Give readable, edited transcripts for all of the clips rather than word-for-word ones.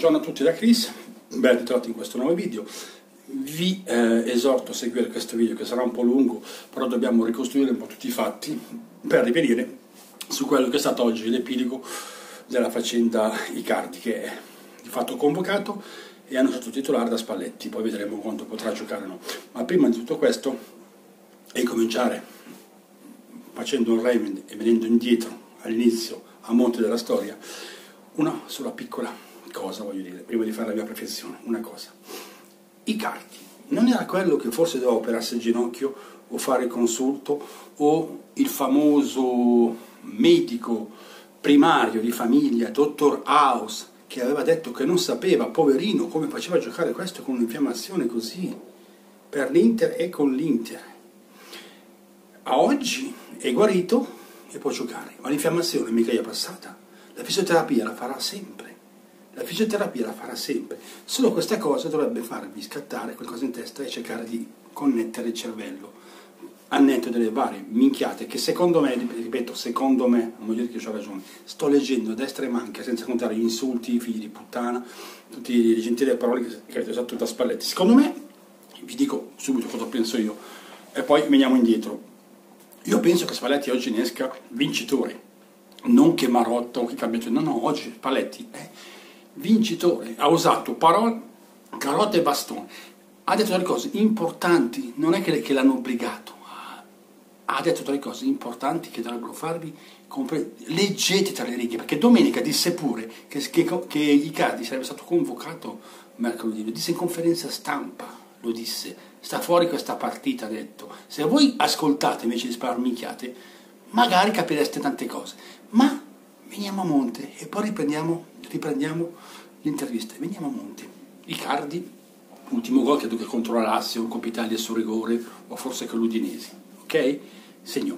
Buongiorno a tutti da Chris, ben ritrovati in questo nuovo video. Vi esorto a seguire questo video che sarà un po' lungo, però dobbiamo ricostruire un po' tutti i fatti per rivenire su quello che è stato oggi l'epilogo della faccenda Icardi, che è di fatto convocato e hanno sottotitolare da Spalletti, poi vedremo quanto potrà giocare o no. Ma prima di tutto questo, e cominciare facendo un rewind e venendo indietro all'inizio, a monte della storia, una sola piccola cosa voglio dire, prima di fare la mia professione, una cosa. Icardi non era quello che forse doveva operarsi il ginocchio o fare il consulto o il famoso medico primario di famiglia, dottor House, che aveva detto che non sapeva, poverino, come faceva a giocare questo con un'infiammazione così per l'Inter e con l'Inter. A oggi è guarito e può giocare, ma l'infiammazione mica gli è passata. La fisioterapia la farà sempre. La fisioterapia la farà sempre, solo questa cosa dovrebbe farvi scattare qualcosa in testa e cercare di connettere il cervello al netto delle varie minchiate che secondo me, ripeto, secondo me, non voglio dire che ho ragione, sto leggendo a destra e manca, senza contare gli insulti, i figli di puttana, tutte le gentili parole che avete usato da Spalletti. Secondo me, vi dico subito cosa penso io e poi veniamo indietro. Io penso che Spalletti oggi ne esca vincitore, non che Marotta o che cambia, no, oggi Spalletti è vincitore, ha usato parole, carote e bastone, ha detto delle cose importanti, non è che l'hanno obbligato, ha detto delle cose importanti che dovrebbero farvi leggete tra le righe, perché domenica disse pure che Icardi sarebbe stato convocato mercoledì, lo disse in conferenza stampa, lo disse, sta fuori questa partita, ha detto. Se voi ascoltate invece di sparare minchiate, magari capireste tante cose, ma veniamo a monte e poi riprendiamo l'intervista. Veniamo a monte. Icardi, ultimo gol credo che contro la Lazio, Coppa Italia su rigore, o forse con l'Udinese, ok? Segnò.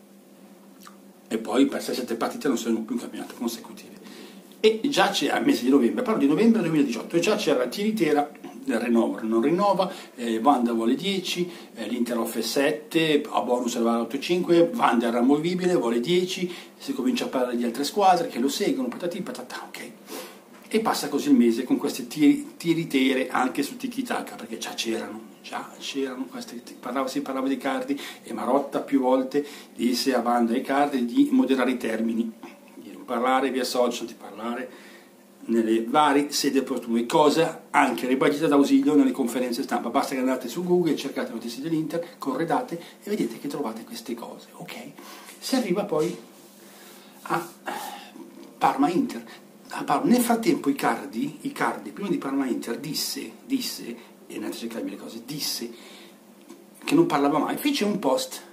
E poi per 6-7 partite non sono più in campionato consecutive. E già c'era al mese di novembre, parlo di novembre 2018, e già c'era Tiritera del rinnovo, non rinnova, Wanda vuole 10, l'Inter offre 7, a bonus arriva all'8,5, Wanda è inamovibile, vuole 10, si comincia a parlare di altre squadre che lo seguono, patati, patata, ok. E passa così il mese con queste tiritere anche su Tiki-Taka, perché già c'erano queste, si parlava di Icardi e Marotta più volte disse a Wanda e Icardi di moderare i termini, di non parlare via social, di parlare nelle varie sedi opportune, cosa anche ribadita da Ausilio nelle conferenze stampa. Basta che andate su Google, cercate notizie dell'Inter, corredate e vedete che trovate queste cose, ok? Si arriva poi a Parma-Inter. Nel frattempo Icardi, prima di Parma-Inter, disse, e andate a cercarvi le cose, disse che non parlava mai, fece un post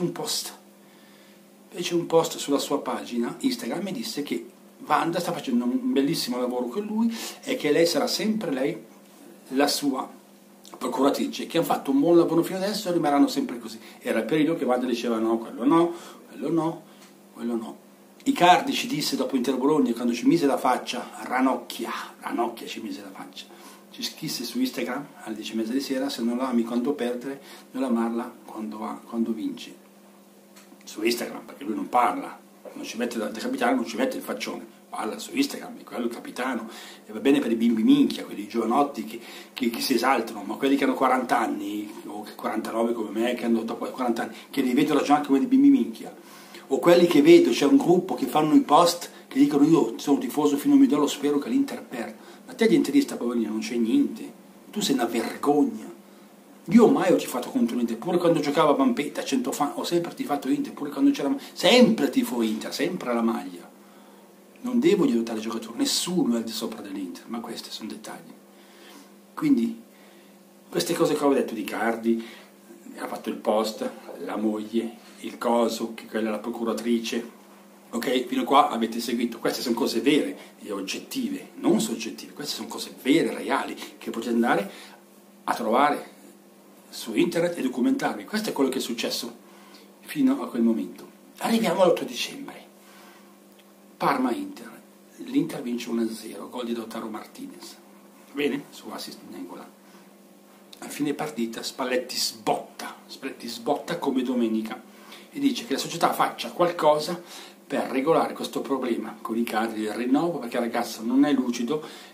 sulla sua pagina Instagram e disse che Wanda sta facendo un bellissimo lavoro con lui e che lei sarà sempre la sua procuratrice, che hanno fatto un buon lavoro fino adesso e rimarranno sempre così. Era il periodo che Wanda diceva no, quello no, quello no, quello no. Icardi ci disse dopo Inter Bologna, quando ci mise la faccia, Ranocchia ci mise la faccia, ci scrisse su Instagram alle 10:30 di sera: se non la ami quando perdere, non amarla quando vinci. Su Instagram, perché lui non parla, non ci mette da capitano, non ci mette il faccione, parla su Instagram, è quello il capitano, e va bene per i bimbi minchia, quelli giovanotti che si esaltano, ma quelli che hanno 40 anni, o 49 come me, che hanno dopo 40 anni, che li vedo ragionare come dei bimbi minchia, o quelli che vedo, c'è un gruppo che fanno i post, che dicono io sono tifoso fino a midollo, spero che l'Inter perda. Ma te di interista, poverino, non c'è niente, tu sei una vergogna. Io mai ho tifato contro l'Inter, pure quando giocava a Vampetta, 100 fan, ho sempre tifato Inter, pure quando c'era, sempre tifo Inter, sempre alla maglia. Non devo aiutare il giocatore, nessuno è al di sopra dell'Inter, ma questi sono dettagli. Quindi, queste cose che ho detto di Icardi, ha fatto il post, la moglie, il coso, che quella è la procuratrice, ok? Fino a qua avete seguito, queste sono cose vere e oggettive, non soggettive, queste sono cose vere, reali, che potete andare a trovare su internet e documentarvi. Questo è quello che è successo fino a quel momento. Arriviamo all'8 dicembre, Parma-Inter, l'Inter vince 1-0, gol di Lautaro Martinez, bene, su assist in Angola. A fine partita Spalletti sbotta come domenica e dice che la società faccia qualcosa per regolare questo problema con Icardi del rinnovo, perché il ragazzo non è lucido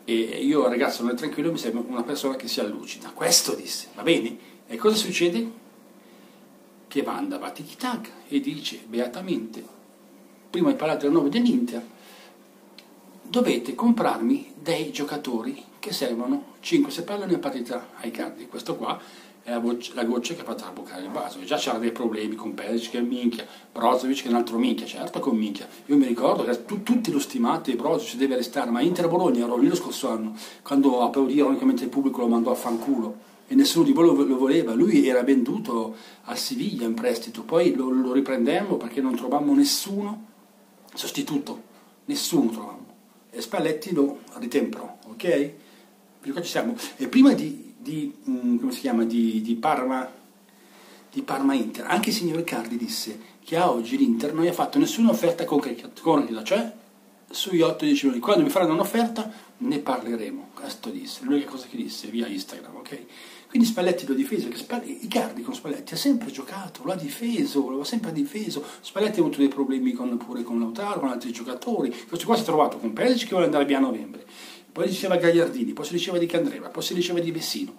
e io ragazzo non è tranquillo, mi sembra una persona che si allucina. Questo disse, va bene? E cosa succede? Che Wanda va tiki-tac e dice beatamente, prima di parlare del nome dell'Inter, dovete comprarmi dei giocatori che servono 5-6 palloni a partita ai Icardi. Questo qua è la goccia che fa traboccare il vaso. Già c'era dei problemi con Perisic che è minchia, Brozovic che è un altro minchia, certo con minchia. Io mi ricordo che tutti lo stimate, Brozovic deve restare, ma Inter Bologna ero lì lo scorso anno, quando applaudì ironicamente il pubblico lo mandò a fanculo e nessuno di voi lo voleva. Lui era venduto al Siviglia in prestito, poi lo riprendemmo perché non trovammo nessuno sostituto, nessuno trovammo. E Spalletti lo ritemperò, ok? Perché ci siamo. E prima come si chiama, di Parma Inter, anche il signor Icardi disse che a oggi l'Inter non gli ha fatto nessuna offerta concreta, cioè sugli 8-10 milioni. Quando mi faranno un'offerta ne parleremo. Questo disse, l'unica cosa che disse via Instagram, ok? Quindi Spalletti lo difese, perché Icardi con Spalletti ha sempre giocato, lo ha sempre difeso. Spalletti ha avuto dei problemi pure con Lautaro, con altri giocatori. Questo qua si è trovato con Perisic che vuole andare via a novembre. Poi si diceva Gagliardini, poi si diceva di Candreva, poi si diceva di Vessino.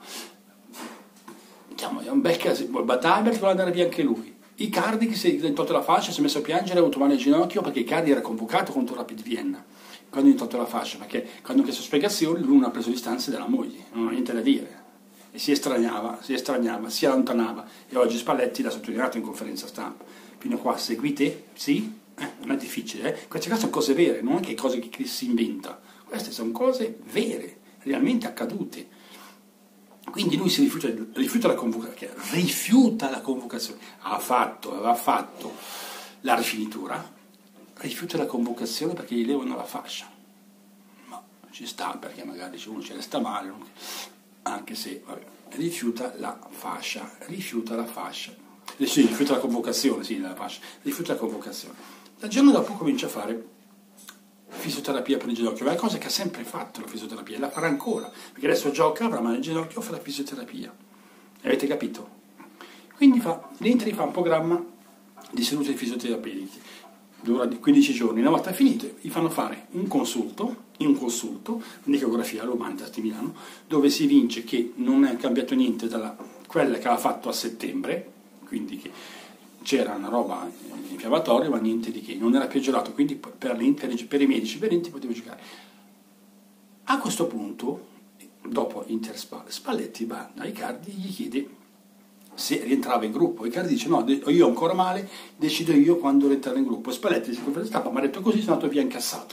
Diciamo, è un bel caso. Batabel che vuole andare via anche lui. Icardi che si è tolto la fascia, si è messo a piangere, ha avuto male al ginocchio perché Icardi era convocato contro Rapid Vienna. Quando gli ha tolto la fascia, perché quando ha chiesto spiegazioni lui non ha preso distanze dalla moglie, non ha niente da dire. E si estraniava, si allontanava. E oggi Spalletti l'ha sottolineato in conferenza stampa. Fino a qua seguite? Sì? Non è difficile, Queste cose sono cose vere, non anche cose che si inventa. Queste sono cose vere, realmente accadute. Quindi lui si rifiuta la convocazione, aveva fatto la rifinitura, rifiuta la convocazione perché gli levano la fascia. Ma ci sta, perché magari uno ci resta male, anche se rifiuta la fascia. Rifiuta la convocazione, rifiuta la convocazione. Dal giorno dopo comincia a fare fisioterapia per il ginocchio, ma è una cosa che ha sempre fatto la fisioterapia, e la farà ancora, perché adesso gioca, ma nel ginocchio fa la fisioterapia. Avete capito? Quindi l'Inter fa un programma di sedute fisioterapeutiche, dura 15 giorni, una volta finito gli fanno fare un consulto, un'ecografia all'Humanitas di Milano, dove si evince che non è cambiato niente da quella che aveva fatto a settembre, quindi che c'era una roba infiammatoria, ma niente di che, non era peggiorato, quindi per i medici, per l'Inter poteva giocare. A questo punto, dopo Spalletti va a Icardi e gli chiede se rientrava in gruppo. Icardi dice no, io ho ancora male, decido io quando rientrare in gruppo. Spalletti si conferenza stampa, mi ha detto così, sono andato via incassato.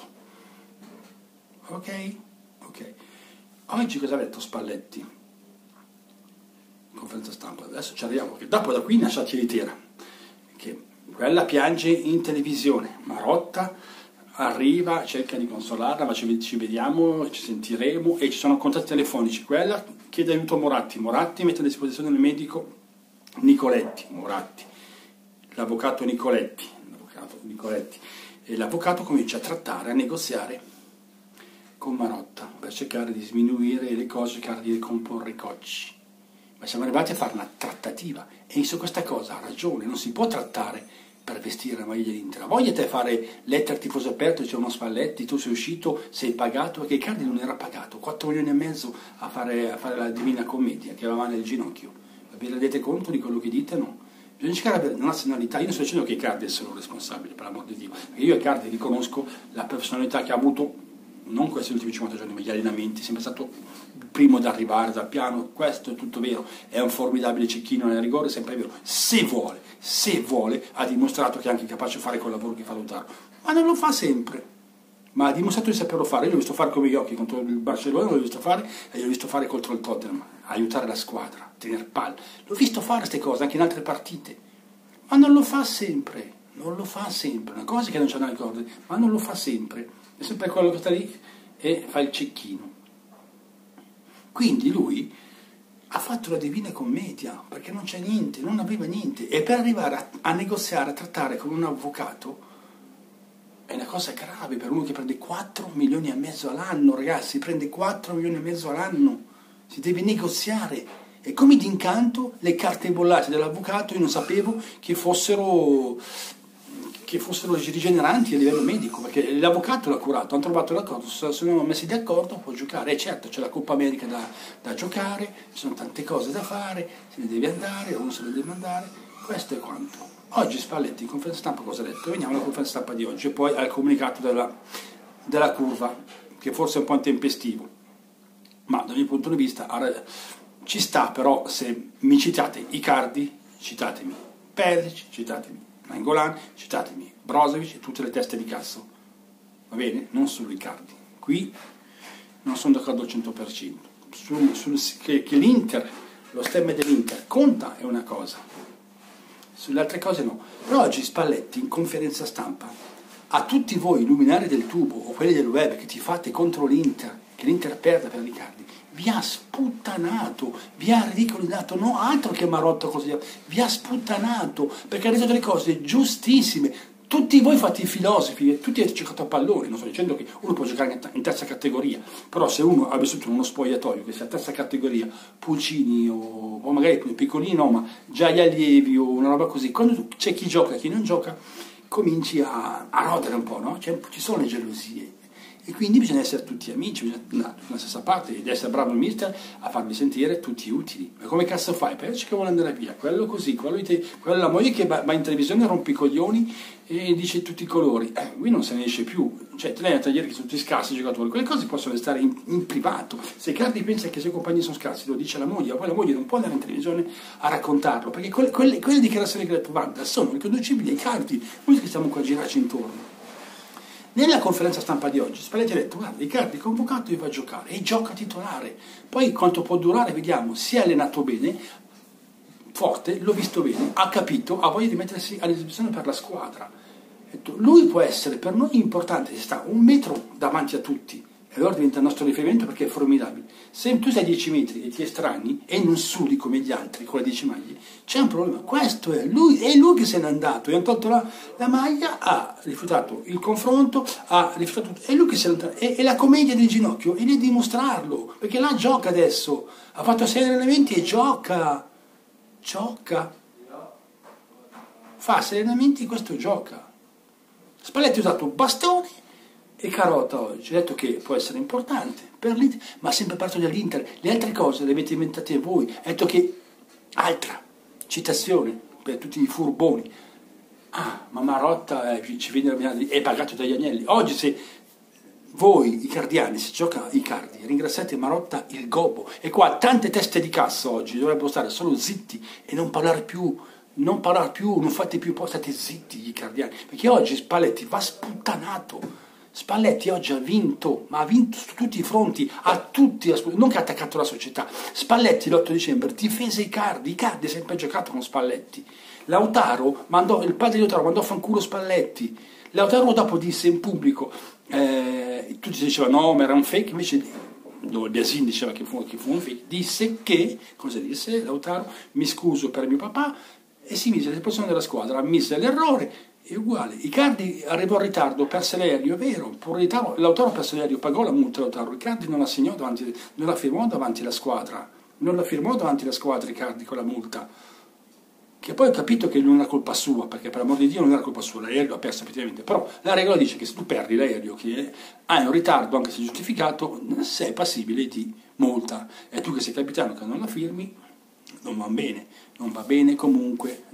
Ok. Oggi cosa ha detto Spalletti? Conferenza stampa, adesso ci arriviamo, che dopo da qui nasce l'itera, che quella piange in televisione, Marotta arriva, cerca di consolarla, ma ci vediamo, ci sentiremo, e ci sono contatti telefonici. Quella chiede aiuto a Moratti mette a disposizione il medico l'avvocato Nicoletti, e l'avvocato comincia a trattare, a negoziare con Marotta per cercare di sminuire le cose, cercare di ricomporre i cocci. Ma siamo arrivati a fare una trattativa, e su questa cosa ha ragione, non si può trattare per vestire la maglia dell'Inter. Voglia te fare lettere al tifoso aperto, c'è uno Spalletti, tu sei uscito, sei pagato, perché Icardi non era pagato, 4 milioni e mezzo a fare la Divina Commedia, che aveva male il ginocchio. Vi rendete conto di quello che dite? No. Bisogna cercare di avere una nazionalità. Io non sto dicendo che Icardi è solo responsabile, per l'amor di Dio, perché io a Icardi riconosco la personalità che ha avuto, non questi ultimi 50 giorni, ma gli allenamenti, è sempre stato il primo ad arrivare dal piano, questo è tutto vero, è un formidabile cecchino nel rigore, sempre vero, se vuole, ha dimostrato che è anche capace di fare quel lavoro che fa Lautaro, ma non lo fa sempre, ma ha dimostrato di saperlo fare. Io l'ho visto fare con i miei occhi contro il Barcellona, l'ho visto fare, e l'ho visto fare contro il Tottenham, aiutare la squadra, tenere palla, l'ho visto fare queste cose anche in altre partite, ma non lo fa sempre, una cosa che non ce ne ricordi, ma non lo fa sempre. È sempre quello che sta lì e fa il cecchino. Quindi lui ha fatto la Divina Commedia perché non c'è niente, non aveva niente, e per arrivare a negoziare, a trattare con un avvocato è una cosa grave per uno che prende 4 milioni e mezzo all'anno, ragazzi, prende 4 milioni e mezzo all'anno, si deve negoziare. E come d'incanto le carte bollate dell'avvocato io non sapevo che fossero che fossero rigeneranti a livello medico, perché l'avvocato l'ha curato, hanno trovato l'accordo, sono messi d'accordo, può giocare. E certo, c'è la Coppa America da giocare, ci sono tante cose da fare, se ne deve andare, uno se ne deve andare, questo è quanto. Oggi Spalletti in conferenza stampa cosa ha detto? Veniamo alla conferenza stampa di oggi e poi al comunicato della curva, che forse è un po' intempestivo, ma dal mio punto di vista ci sta. Però se mi citate Icardi, citatemi Perisic, citatemi Nainggolan, citatemi Brozovic e tutte le teste di cazzo, va bene? Non solo Icardi. Qui non sono d'accordo al 100%. Che l'Inter, lo stemma dell'Inter conta è una cosa, sulle altre cose no. Però oggi Spalletti in conferenza stampa, a tutti voi luminari del tubo o quelli del web che ti fate contro l'Inter, che l'Inter perda per Icardi, vi ha sputtanato, vi ha ridicolizzato, no altro che Marotta, così, vi ha sputtanato, perché ha detto delle cose giustissime. Tutti voi fate i filosofi, tutti avete giocato a pallone, non sto dicendo che uno può giocare in terza categoria, però se uno ha vissuto in uno spogliatoio che sia terza categoria, pulcini o magari piccolini, no, ma già gli allievi o una roba così, quando c'è chi gioca e chi non gioca, cominci a rodere un po', no? Ci sono le gelosie. E quindi bisogna essere tutti amici, bisogna andare sulla stessa parte ed essere bravo il mister a farvi sentire tutti utili. Ma come cazzo fai? Perché che vuole andare via, quello così, quello la moglie che va in televisione, rompe i coglioni e dice tutti i colori. Qui non se ne esce più. Cioè, te l'hai detto ieri che sono tutti scarsi i giocatori, quelle cose possono restare in privato. Se Icardi pensa che i suoi compagni sono scarsi, lo dice la moglie, poi la moglie non può andare in televisione a raccontarlo, perché quelle dichiarazioni che ha detto Wanda sono riconducibili ai Icardi, noi che stiamo qua a girarci intorno. Nella conferenza stampa di oggi Spalletti ha detto: guarda, Icardi è convocato e va a giocare, e gioca titolare. Poi quanto può durare vediamo. Si è allenato bene, forte, l'ho visto bene, ha capito, ha voglia di mettersi a disposizione per la squadra. Lui può essere per noi importante, se sta un metro davanti a tutti, e allora diventa il nostro riferimento perché è formidabile. Se tu sei a 10 metri e ti estranei e non sudi come gli altri con le 10 maglie, c'è un problema. Questo è lui che se n'è andato, gli hanno tolto la maglia, ha rifiutato il confronto, ha rifiutato tutto. È lui che se n'è andato. E la commedia del ginocchio è di dimostrarlo, perché là gioca adesso, ha fatto 6 allenamenti e gioca, fa 6 allenamenti e questo gioca. Spalletti ha usato bastone e carota oggi, ha detto che può essere importante per l'Inter, ma ha sempre parlato dell'Inter. Le altre cose le avete inventate voi. Ha detto che, altra citazione per tutti i furboni, ma Marotta ci viene è pagato dagli agnelli. Oggi se voi icardiani, se gioca Icardi, ringraziate Marotta il gobbo. E qua tante teste di cazzo oggi dovrebbero stare solo zitti e non parlare più, non fate più, state zitti gli icardiani, perché oggi Spalletti va sputtanato. Spalletti oggi ha vinto, ma ha vinto su tutti i fronti, non che ha attaccato la società. Spalletti l'8 dicembre difese Icardi è sempre giocato con Spalletti. Il padre di Lautaro mandò a fanculo Spalletti. Lautaro dopo disse in pubblico, tutti dicevano no, ma era un fake, invece il Biasin diceva che fu un fake, disse che, cosa disse Lautaro? Mi scuso per mio papà, e si mise a disposizione della squadra, ammise l'errore. È uguale, Icardi arrivò in ritardo, perse l'aereo, è vero, Lautaro perse l'aereo, pagò la multa Lautaro, Icardi non la firmò davanti alla squadra, Icardi con la multa, che poi ho capito che non era colpa sua, perché per l'amor di Dio non era colpa sua, l'aereo l'ha perso effettivamente, però la regola dice che se tu perdi l'aereo che hai un ritardo, anche se giustificato, sei passibile di multa, e tu che sei capitano che non la firmi, non va bene comunque.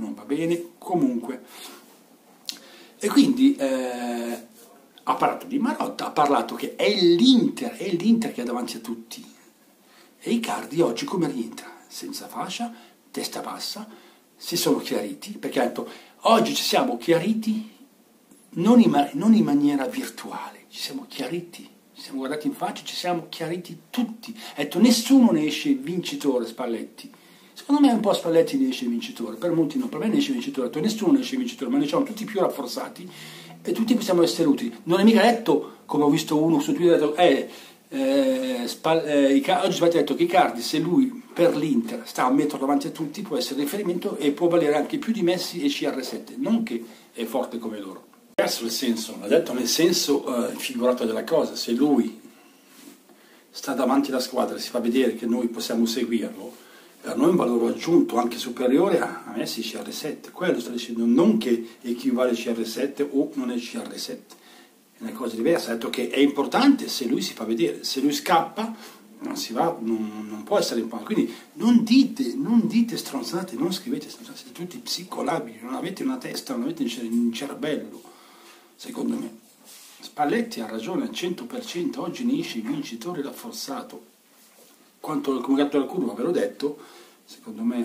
E quindi ha parlato di Marotta, ha parlato che è l'Inter che è davanti a tutti. E Icardi oggi come rientra? Senza fascia, testa bassa, si sono chiariti, perché ha detto oggi ci siamo chiariti non in maniera virtuale, ci siamo chiariti, ci siamo guardati in faccia, ci siamo chiariti tutti. Ha detto nessuno ne esce vincitore, Spalletti. Secondo me un po' Spalletti ne esce vincitore, per molti no, per me ne esce vincitore, ha detto nessuno ne esce vincitore, ma ne siamo tutti più rafforzati e tutti possiamo essere utili. Non è mica detto, come ho visto uno su Twitter, ha detto, oggi Spalletti ha detto che Icardi, se lui per l'Inter sta a metro davanti a tutti, può essere riferimento e può valere anche più di Messi e CR7, non che è forte come loro. Verso il senso, l'ha detto nel senso figurato della cosa, se lui sta davanti alla squadra e si fa vedere che noi possiamo seguirlo, per noi è un valore aggiunto anche superiore a Messi CR7, quello sto dicendo, non che equivale CR7 o non è CR7, è una cosa diversa. Ha detto che è importante se lui si fa vedere, se lui scappa non si va, non può essere in palco. Quindi non dite stronzate, non scrivete stronzate, siete tutti psicolabili, non avete una testa, non avete un cervello, secondo me. Spalletti ha ragione al 100%, oggi ne esce vincitore rafforzato. Quanto come gatto al curva, ve l'ho detto, secondo me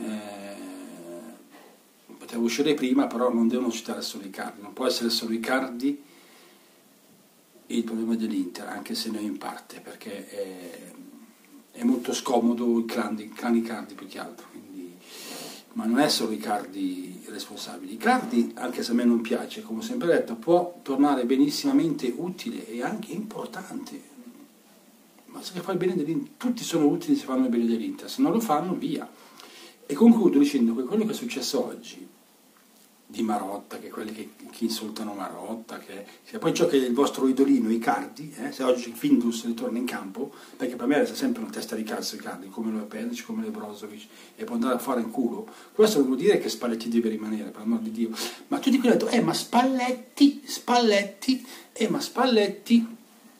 poteva uscire prima, però non devono citare solo Icardi, non può essere solo Icardi il problema dell'Inter, anche se ne è in parte, perché è molto scomodo il clan Icardi più che altro, quindi, ma non è solo Icardi responsabile. Icardi, anche se a me non piace, come ho sempre detto, può tornare benissimamente utile e anche importante. Ma se fa il bene dell'Inter, tutti sono utili se fanno il bene dell'Inter, se non lo fanno, via. E concludo dicendo che quello che è successo oggi, di Marotta, che quelli che insultano Marotta, poi ciò che è il vostro idolino Icardi, se oggi Findus ritorna in campo, perché per me resta sempre una testa di cazzo Icardi, come lo è Perisic, come lo è Brozovic, e può andare a fare in culo, questo non vuol dire che Spalletti deve rimanere, per amor di Dio. Ma tutti quelli hanno detto, ma Spalletti, ma Spalletti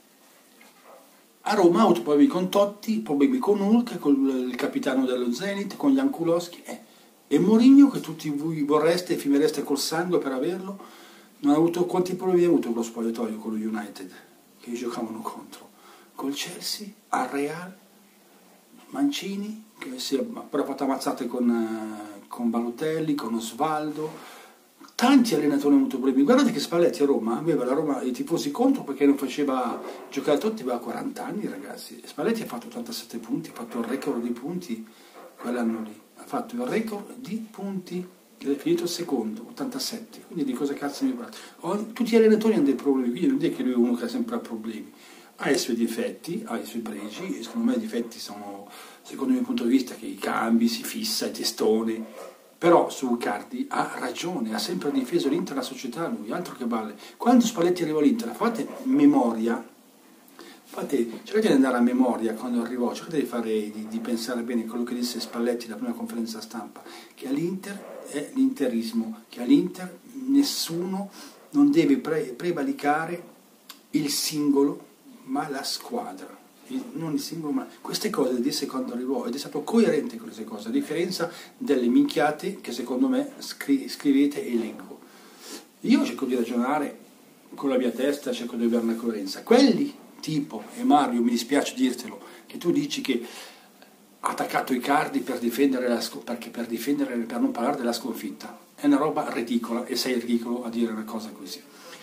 a Roma ha avuto problemi con Totti, problemi con Hulk, con il capitano dello Zenit, con Jankulowski, e Mourinho, che tutti voi vorreste e firmereste col sangue per averlo, non ha avuto, quanti problemi ha avuto con lo spogliatoio, con lo United, che giocavano contro? Col Chelsea, al Real, Mancini, che si è però fatto ammazzate con Balotelli, con Osvaldo, tanti allenatori hanno avuto problemi. Guardate che Spalletti a Roma aveva i tifosi contro perché non faceva giocare Totti, aveva 40 anni, ragazzi. Spalletti ha fatto 87 punti, ha fatto il record di punti quell'anno lì, ha fatto il record di punti ed è finito secondo, 87. Quindi di cosa cazzo mi parlo? Tutti gli allenatori hanno dei problemi, quindi non dire che lui è uno che ha sempre problemi. Ha i suoi difetti, ha i suoi pregi, e secondo me i difetti sono, secondo il mio punto di vista, che i cambi, si fissa, i testoni. Però su Icardi ha ragione, ha sempre difeso l'Inter, la società, lui, altro che balle. Quando Spalletti arrivò all'Inter, fate memoria, cercate di andare a memoria quando arrivò, cercate di pensare bene a quello che disse Spalletti alla prima conferenza stampa, che all'Inter è l'interismo, che all'Inter nessuno non deve prevalicare il singolo, ma la squadra. Non il singolo, ma queste cose le disse quando arrivò ed è stato coerente con queste cose, a differenza delle minchiate che secondo me scrivete e leggo. Io cerco di ragionare con la mia testa, cerco di avere una coerenza. Quelli tipo, e Mario, mi dispiace dirtelo, che tu dici che ha attaccato Icardi per difendere per non parlare della sconfitta, è una roba ridicola, e sei ridicolo a dire una cosa così.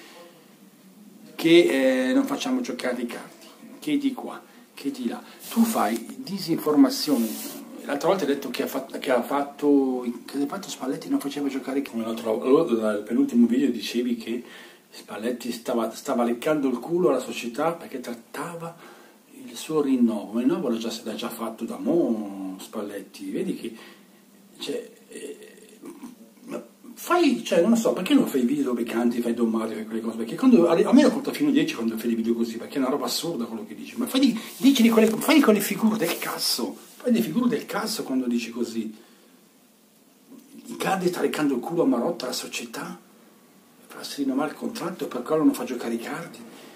Che non facciamo giocare Icardi, che di qua, che di là. Tu fai disinformazione. L'altra volta hai detto che ha fatto Spalletti non faceva giocare. Come dal penultimo video dicevi che Spalletti stava leccando il culo alla società perché trattava il suo rinnovo. Il rinnovo l'ha già fatto da mo' Spalletti. Vedi che non lo so, perché non fai video dove canti, fai Don Mario, fai quelle cose? Perché a me lo conta fino a 10 quando fai dei video così, perché è una roba assurda quello che dici. Ma fai quelle figure del cazzo, fai le figure del cazzo quando dici così. Icardi sta leccando il culo a Marotta, alla società, per farsi rinnovare il contratto e per quello non fa giocare Icardi.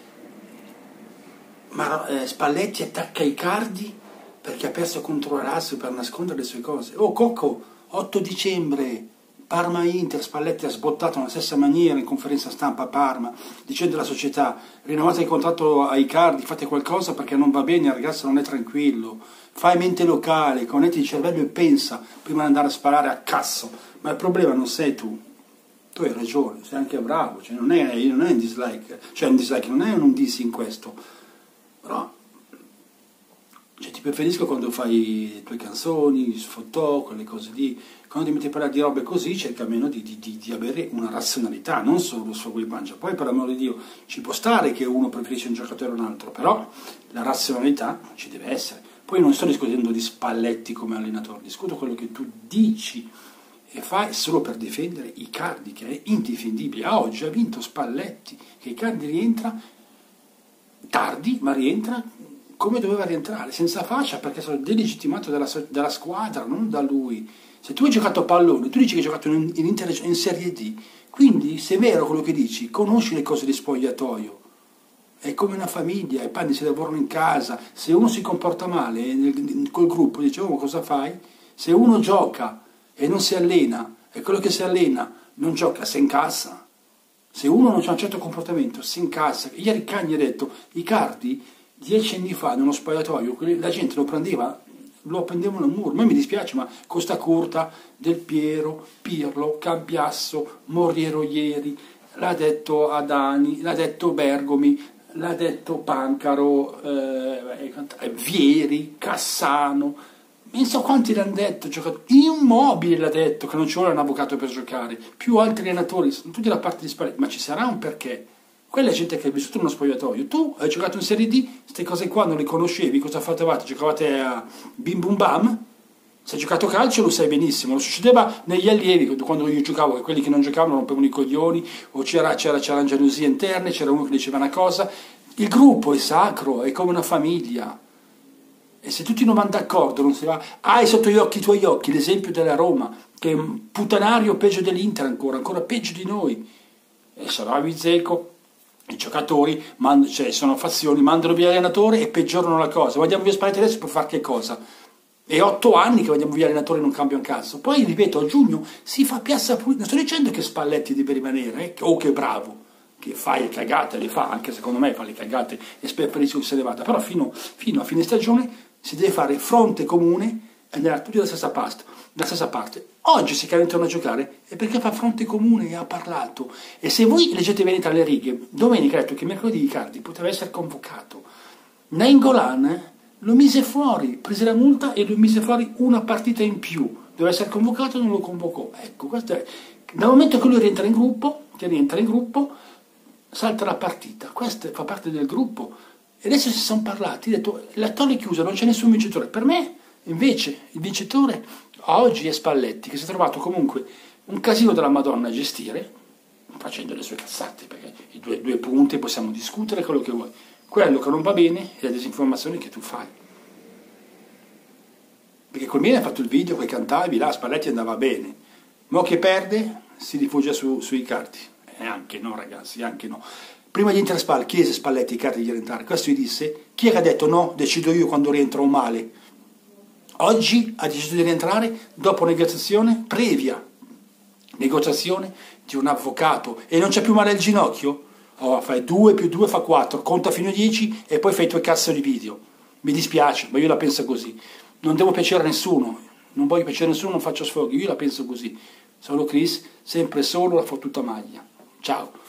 Ma Spalletti attacca Icardi perché ha perso contro la Lazio per nascondere le sue cose. Oh Cocco, 8 dicembre... Parma-Inter, Spalletti ha sbottato nella stessa maniera in conferenza stampa a Parma, dicendo alla società: rinnovate il contratto a Icardi, fate qualcosa perché non va bene, il ragazzo non è tranquillo, fai mente locale, connetti il cervello e pensa prima di andare a sparare a cazzo. Ma il problema non sei tu hai ragione, sei anche bravo, non è un dislike, non è un diss in questo, però ti preferisco quando fai le tue canzoni, gli sfottò, quelle cose lì. Quando ti metti a parlare di robe così, cerca almeno di avere una razionalità, non solo lo sfogo di pancia. Poi, per amore di Dio, ci può stare che uno preferisce un giocatore o un altro, però la razionalità ci deve essere. Poi non sto discutendo di Spalletti come allenatore, discuto quello che tu dici e fai solo per difendere Icardi, che è indifendibile. Oggi ha vinto Spalletti, che Icardi rientra tardi, ma rientra come doveva rientrare, senza fascia, perché sono delegittimato dalla squadra, non da lui. Se tu hai giocato a pallone, tu dici che hai giocato in Serie D, quindi se è vero quello che dici, conosci le cose di spogliatoio. È come una famiglia, i padri si lavorano in casa, se uno si comporta male col gruppo, dice, oh, ma cosa fai? Se uno gioca e non si allena, e quello che si allena non gioca, si incassa. Se uno non ha un certo comportamento, si incassa. Ieri Cagni ha detto, Icardi 10 anni fa, nello spogliatoio, la gente lo prendevano al muro. A me mi dispiace, ma Costa Curta, Del Piero, Pirlo, Cambiasso, Moriero ieri, l'ha detto Adani, l'ha detto Bergomi, l'ha detto Pancaro, Vieri, Cassano, non so quanti l'hanno detto, Immobile l'ha detto che non ci vuole un avvocato per giocare, più altri allenatori, sono tutti da parte di Spalletti, ma ci sarà un perché. Quella è gente che ha vissuto in uno spogliatoio. Tu hai giocato in Serie D, queste cose qua non le conoscevi, cosa facevate? Giocavate a bim bum bam? Se hai giocato a calcio lo sai benissimo, lo succedeva negli allievi, quando io giocavo, che quelli che non giocavano rompevano i coglioni, o c'erano gelosie interne, c'era uno che diceva una cosa. Il gruppo è sacro, è come una famiglia. E se tutti non vanno d'accordo, non si va. Hai sotto gli occhi i tuoi occhi l'esempio della Roma, che è un puttanario peggio dell'Inter ancora peggio di noi. E sarà Vizzeco. I giocatori sono fazioni, mandano via l'allenatore e peggiorano la cosa. Andiamo via Spalletti adesso per fare che cosa? È 8 anni che andiamo via l'allenatore e non cambia un cazzo. Poi, ripeto, a giugno si fa piazza pulita. Non sto dicendo che Spalletti deve rimanere, o che è bravo, che fa le cagate, le fa, anche secondo me fa le cagate e preferisco che se ne vada. Però fino a fine stagione si deve fare fronte comune e andare tutti dalla stessa parte. Oggi si cantano a giocare è perché fa fronte comune e ha parlato. E se voi leggete bene tra le righe, domenica ha detto che mercoledì Icardi poteva essere convocato. Nainggolan lo mise fuori, prese la multa e lo mise fuori una partita in più. Doveva essere convocato e non lo convocò. Ecco, questo è. Dal momento che lui rientra in gruppo, salta la partita. Questo fa parte del gruppo. E adesso si sono parlati, ha detto, la tolle è chiusa, non c'è nessun vincitore. Per me, invece, il vincitore oggi è Spalletti, che si è trovato comunque un casino della Madonna a gestire, facendo le sue cazzate, perché i due punti possiamo discutere quello che vuoi. Quello che non va bene è la disinformazione che tu fai. Perché col Milan ha fatto il video, poi cantavi, là Spalletti andava bene. Ma che perde si rifugia sui cardi. E anche no, ragazzi, anche no. Prima di entrare chiese Spalletti i cardi di rientrare. Questo gli disse, chi è che ha detto no, decido io quando rientro o male? Oggi ha deciso di rientrare dopo negoziazione previa, negoziazione di un avvocato, e non c'è più male al ginocchio? Oh, fai 2 più 2 fa 4, conta fino a 10 e poi fai i tuoi cazzo di video. Mi dispiace, ma io la penso così. Non devo piacere a nessuno, non voglio piacere a nessuno, non faccio sfoghi, io la penso così. Sono Chris, sempre solo, la fottuta maglia. Ciao.